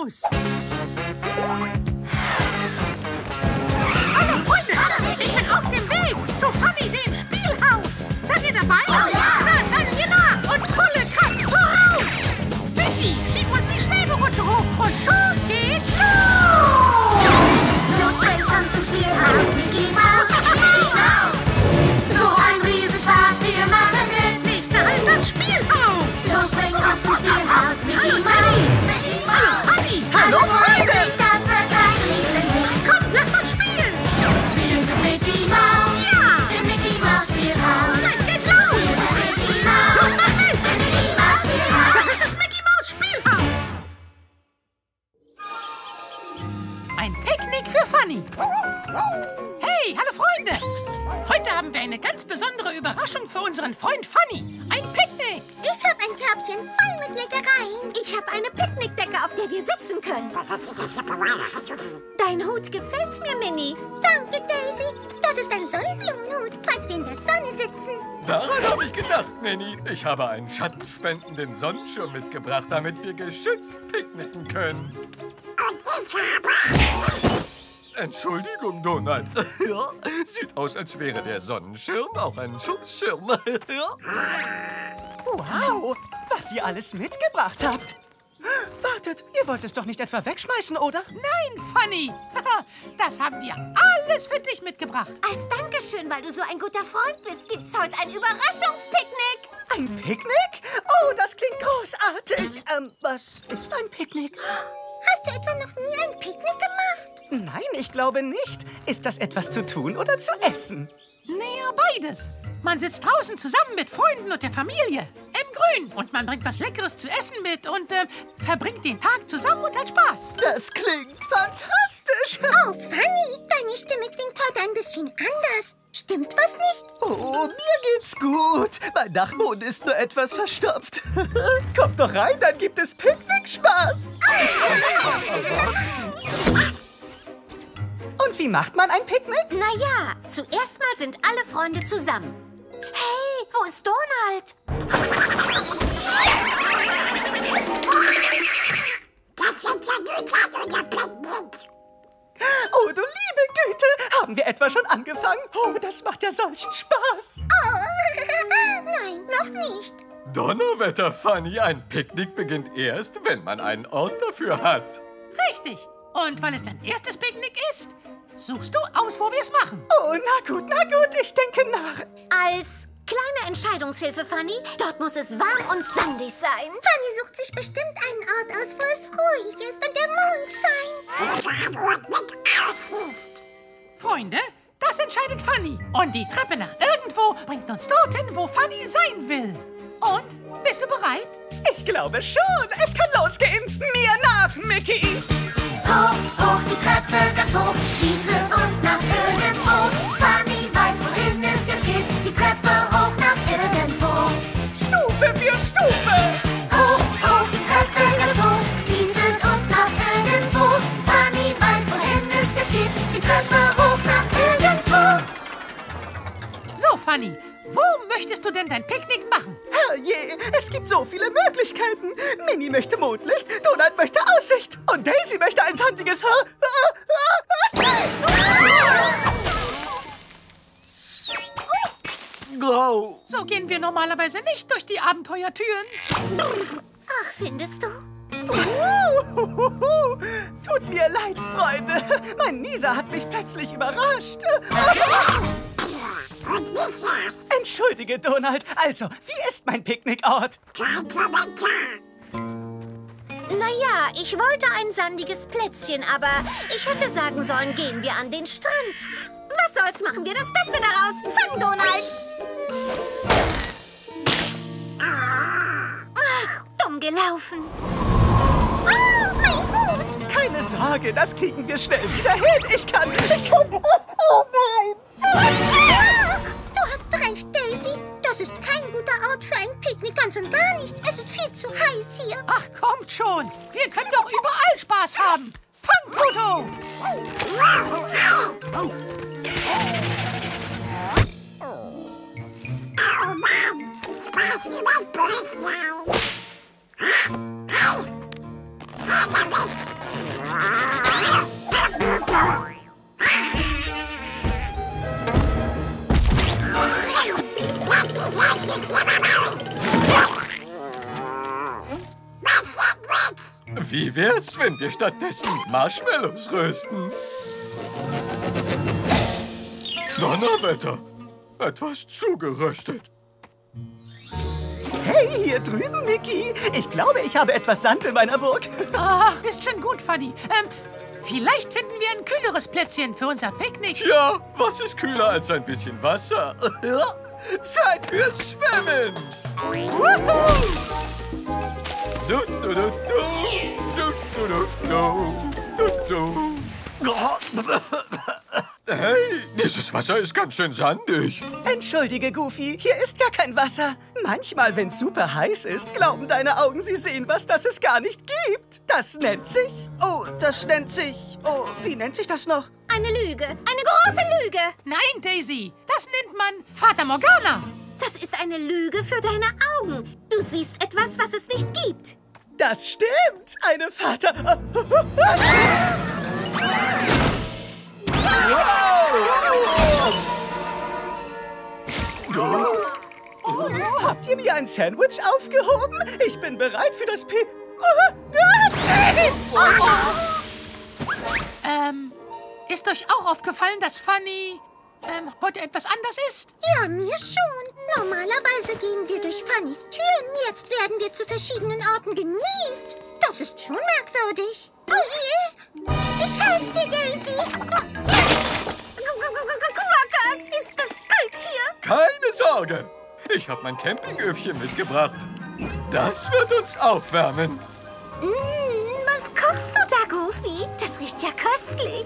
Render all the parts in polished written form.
Maus. Hallo Freunde, ich bin auf dem Weg zu Fanny, dem Spielhaus. Seid ihr dabei? Oh, ja. Na, dann hier nach und volle Kraft voraus. Mickey, schieb uns die Schweberutsche hoch und schon geht's los. Los, bringt uns zum Spielhaus, Mickey Maus, Mickey Maus. So ein Riesenspaß, wir machen es. Nächste Halt das Spielhaus. Los, bringt uns zum Spielhaus, Mickey Maus, Mickey Maus. Fanny, Hallo, Freunde. Das wird ein Riesenhit. kommt, lasst uns spielen. Spielen mit Mickey Maus. Ja. Im Mickey Maus Spielhaus. Jetzt geht's los. Spielen mit Mickey Maus. Los, mach mit. Im Mickey Maus Spielhaus. Das ist das Mickey Maus Spielhaus. Ein Picknick für Fanny. Hey, hallo Freunde. Heute haben wir eine ganz besondere Überraschung für unseren Freund Fanny. Ein Picknick. Ich habe ein Körbchen voll mit Leckereien. Ich habe eine Picknickdecke, auf der wir sitzen können. Dein Hut gefällt mir, Minnie. Danke, Daisy. Das ist ein Sonnenblumenhut, falls wir in der Sonne sitzen. Daran habe ich gedacht, Nanny. Ich habe einen schattenspendenden Sonnenschirm mitgebracht, damit wir geschützt picknicken können. Und ich habe... Entschuldigung, Donald. Ja, sieht aus, als wäre der Sonnenschirm auch ein Schutzschirm. Wow, was ihr alles mitgebracht habt. Wartet, ihr wollt es doch nicht etwa wegschmeißen, oder? Nein, Fanny. Das haben wir alles für dich mitgebracht. Als Dankeschön, weil du so ein guter Freund bist, gibt's heute ein Überraschungspicknick. Ein Picknick? Oh, das klingt großartig. Was ist ein Picknick? Hast du etwa noch nie ein Picknick gemacht? Nein, ich glaube nicht. Ist das etwas zu tun oder zu essen? Naja, beides. Man sitzt draußen zusammen mit Freunden und der Familie. Im Grün. Und man bringt was Leckeres zu essen mit und verbringt den Tag zusammen und hat Spaß. Das klingt fantastisch. Oh, Fanny, deine Stimme klingt heute ein bisschen anders. Stimmt was nicht? Oh, mir geht's gut. Mein Dachboden ist nur etwas verstopft. Kommt doch rein, dann gibt es Picknickspaß. Und wie macht man ein Picknick? Naja, zuerst mal sind alle Freunde zusammen. Hey, wo ist Donald? Das wird ja gut werden, unser Picknick. Oh, du liebe Güte. Haben wir etwa schon angefangen? Oh, das macht ja solchen Spaß. Oh, nein, noch nicht. Donnerwetter, Fanny. Ein Picknick beginnt erst, wenn man einen Ort dafür hat. Richtig. Und weil es dein erstes Picknick ist, suchst du aus, wo wir es machen. Oh, na gut, ich denke nach. Als kleine Entscheidungshilfe, Fanny, dort muss es warm und sandig sein. Fanny sucht sich bestimmt einen Ort aus, wo es ruhig ist und der Mond scheint. Freunde, das entscheidet Fanny. Und die Treppe nach irgendwo bringt uns dorthin, wo Fanny sein will. Und, bist du bereit? Ich glaube schon. Es kann losgehen. Mir nach, Mickey. Hoch, hoch die Treppe, ganz hoch, die führt uns nach irgendwo. Fanny weiß, wohin es jetzt geht, die Treppe hoch nach irgendwo. Stufe für Stufe. Hoch, hoch die Treppe, ganz hoch, sie führt uns nach irgendwo. Fanny weiß, wohin es jetzt geht, die Treppe hoch nach irgendwo. So, Fanny, wo möchtest du denn dein Picknick machen? Herrje, es gibt so viele Möglichkeiten. Minnie möchte Mondlicht, Donald möchte Aussicht und Daisy möchte ein sandiges Go! So gehen wir normalerweise nicht durch die Abenteuertüren. Ach, findest du? Tut mir leid, Freunde. Mein Nieser hat mich plötzlich überrascht. Und nicht was? Entschuldige, Donald. Also, wie ist mein Picknickort? Kein Kommentar. Naja, ich wollte ein sandiges Plätzchen, aber ich hätte sagen sollen, gehen wir an den Strand. Was soll's, machen wir das Beste daraus. Fang, Donald! Ach, dumm gelaufen. Oh, mein Hut! Keine Sorge, das kriegen wir schnell wieder hin. Ich kann. Oh nein. Du hast recht, Daisy. Das ist kein guter Ort für ein Picknick, ganz und gar nicht. Es ist viel zu heiß hier. Ach, kommt schon. Wir können doch überall Spaß haben. Fang, Pluto! Oh Mann, Spaß über Böslein. Hey, damit. Wie wär's, wenn wir stattdessen Marshmallows rösten? Donnerwetter! Etwas zugeröstet. Hey, hier drüben, Mickey. Ich glaube, ich habe etwas Sand in meiner Burg. Ach, ist schon gut, Fanny. Vielleicht finden wir ein kühleres Plätzchen für unser Picknick. Ja, was ist kühler als ein bisschen Wasser? Zeit fürs Schwimmen! Wuhu! Du, du, du, du, du, du, du, du. Hey, dieses Wasser ist ganz schön sandig. Entschuldige, Goofy, hier ist gar kein Wasser. Manchmal, wenn es super heiß ist, glauben deine Augen, sie sehen was, das es gar nicht gibt. Das nennt sich... Oh, wie nennt sich das noch? Eine Lüge. Eine große Lüge. Nein, Daisy, das nennt man Fata Morgana. Das ist eine Lüge für deine Augen. Du siehst etwas, was es nicht gibt. Das stimmt. Eine Vater... Habt ihr mir ein Sandwich aufgehoben? Ich bin bereit für das Ist euch auch aufgefallen, dass Fanny heute etwas anders ist? Ja, mir schon. Normalerweise gehen wir durch Fannys Türen. Jetzt werden wir zu verschiedenen Orten genießt. Das ist schon merkwürdig. Oh je! Ich helfe dir, Daisy. Quackers, ist das kalt hier? Keine Sorge, ich habe mein Campingöfchen mitgebracht. Das wird uns aufwärmen. Was kochst du da, Goofy? Das riecht ja köstlich.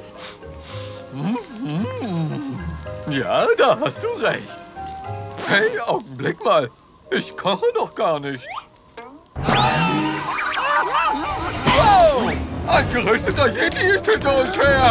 Ja, da hast du recht. Hey, Augenblick mal. Ich koche doch gar nichts. Wow! Ein gerösteter Yeti ist hinter uns her.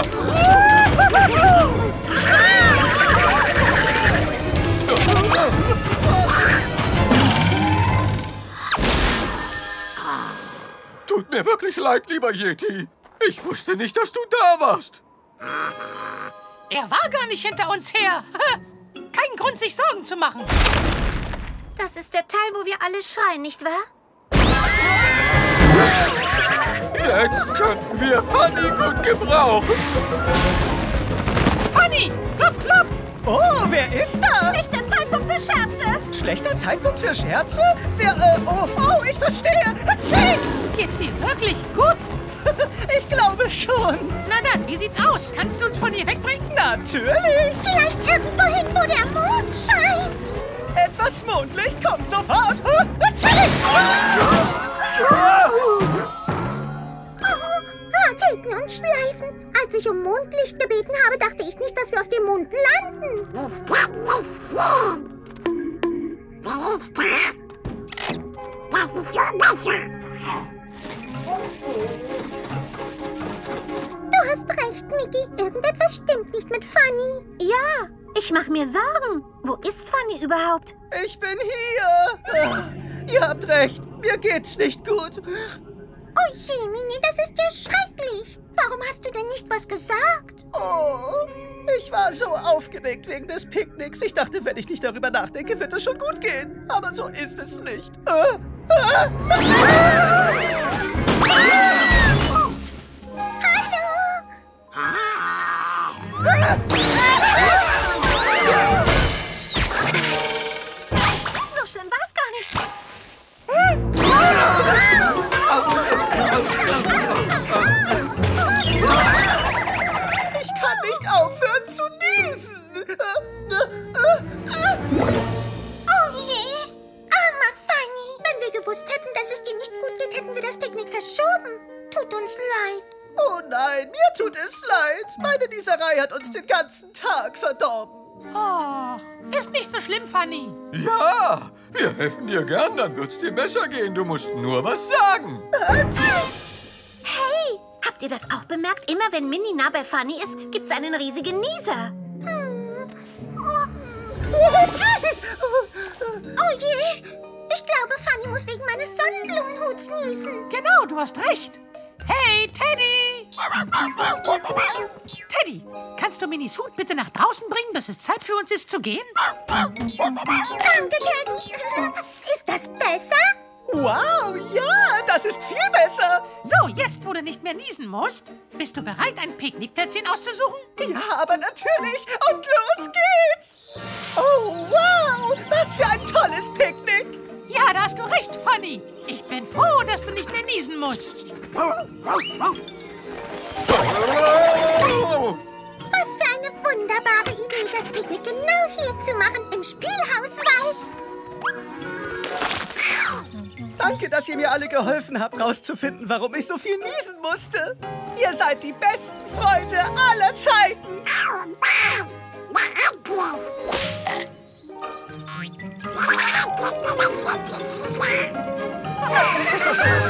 Tut mir wirklich leid, lieber Yeti. Ich wusste nicht, dass du da warst. Er war gar nicht hinter uns her. Kein Grund, sich Sorgen zu machen. Das ist der Teil, wo wir alle schreien, nicht wahr? Jetzt könnten wir Fanny gut gebrauchen. Fanny, klopf, klopf. Oh, wer ist da? Schlechter Zeitpunkt für Scherze. Schlechter Zeitpunkt für Scherze? Oh, ich verstehe. Tschüss. Geht's dir wirklich gut? Ich glaube schon. Na dann, wie sieht's aus? Kannst du uns von hier wegbringen? Natürlich. Vielleicht irgendwohin, wo der Mond scheint. Etwas Mondlicht kommt sofort. Raketen und Schleifen. Als ich um Mondlicht gebeten habe, dachte ich nicht, dass wir auf dem Mond landen. Ich kann nicht sehen. Wer ist da? Das ist so besser. Du hast recht, Mickey. Irgendetwas stimmt nicht mit Fanny. Ja, ich mache mir Sorgen. Wo ist Fanny überhaupt? Ich bin hier. Ihr habt recht. Mir geht's nicht gut. Oh je, Mini, das ist ja schrecklich. Warum hast du denn nicht was gesagt? Oh, ich war so aufgeregt wegen des Picknicks. Ich dachte, wenn ich nicht darüber nachdenke, wird es schon gut gehen. Aber so ist es nicht. So schlimm war es gar nicht. Ich kann nicht aufhören zu niesen. Oh je, armer Fanny. Wenn wir gewusst hätten, dass es dir nicht gut geht, hätten wir das Picknick verschoben. Tut uns leid. Oh nein, mir tut es leid. Meine Nieserei hat uns den ganzen Tag verdorben. Oh, ist nicht so schlimm, Fanny. Ja, wir helfen dir gern, dann wird's dir besser gehen. Du musst nur was sagen. Hey, habt ihr das auch bemerkt? Immer wenn Minnie nah bei Fanny ist, gibt's einen riesigen Nieser. Oh je, ich glaube, Fanny muss wegen meines Sonnenblumenhuts niesen. Genau, du hast recht. Hey, Teddy. Teddy, kannst du Minis Hut bitte nach draußen bringen, bis es Zeit für uns ist zu gehen? Danke, Teddy. Ist das besser? Wow, ja, das ist viel besser. So, jetzt, wo du nicht mehr niesen musst, bist du bereit, ein Picknickplätzchen auszusuchen? Ja, aber natürlich. Und los geht's. Oh, wow, was für ein tolles Picknick. Ja, da hast du recht, Fanny. Ich bin froh, dass du nicht mehr niesen musst. Was für eine wunderbare Idee, das Picknick genau hier zu machen, im Spielhauswald. Danke, dass ihr mir alle geholfen habt, rauszufinden, warum ich so viel niesen musste. Ihr seid die besten Freunde aller Zeiten. Na, endlich.